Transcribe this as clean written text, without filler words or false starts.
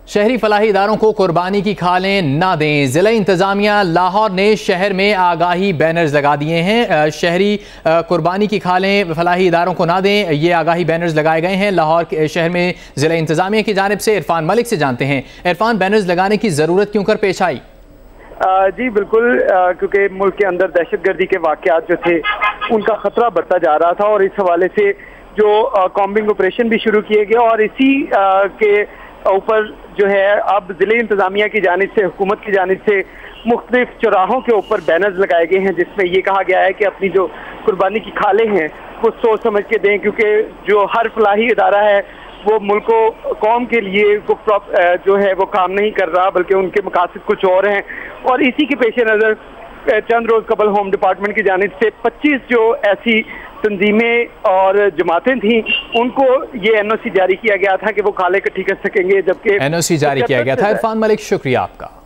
शहरी फलाही इदारों को कुर्बानी की खालें ना दें। ज़िला इंतज़ामिया लाहौर ने शहर में आगाही बैनर्स लगा दिए हैं। शहरी कुर्बानी की खालें फलाही इदारों को ना दें, ये आगाही बैनर्स लगाए गए हैं लाहौर के शहर में ज़िला इंतज़ामिया की जानिब से। इरफान मलिक से जानते हैं, इरफान, बैनर्स लगाने की ज़रूरत क्यों कर पेश आई? जी बिल्कुल, क्योंकि मुल्क के अंदर दहशतगर्दी के वाक़यात जो थे उनका खतरा बढ़ता जा रहा था और इस हवाले से जो कॉम्बिंग ऑपरेशन भी शुरू किए गए और इसी के ऊपर जो है अब ज़िले इंतज़ामिया की जानिब से, हुकूमत की जानिब से मुख्तलिफ चौराहों के ऊपर बैनर्स लगाए गए हैं जिसमें ये कहा गया है कि अपनी जो कुर्बानी की खालें हैं वो सोच समझ के दें, क्योंकि जो हर फलाही इदारा है वो मुल्क को, कौम के लिए जो है वो काम नहीं कर रहा, बल्कि उनके मकासद कुछ और हैं। और इसी के पेश नज़र चंद रोज़ कबल होम डिपार्टमेंट की जानिब से 25 जो ऐसी तंजीमें और जमातें थीं उनको ये NOC जारी किया गया था कि वो खाले इकट्ठी कर सकेंगे, जबकि NOC जारी किया गया था। इरफान मलिक, शुक्रिया आपका।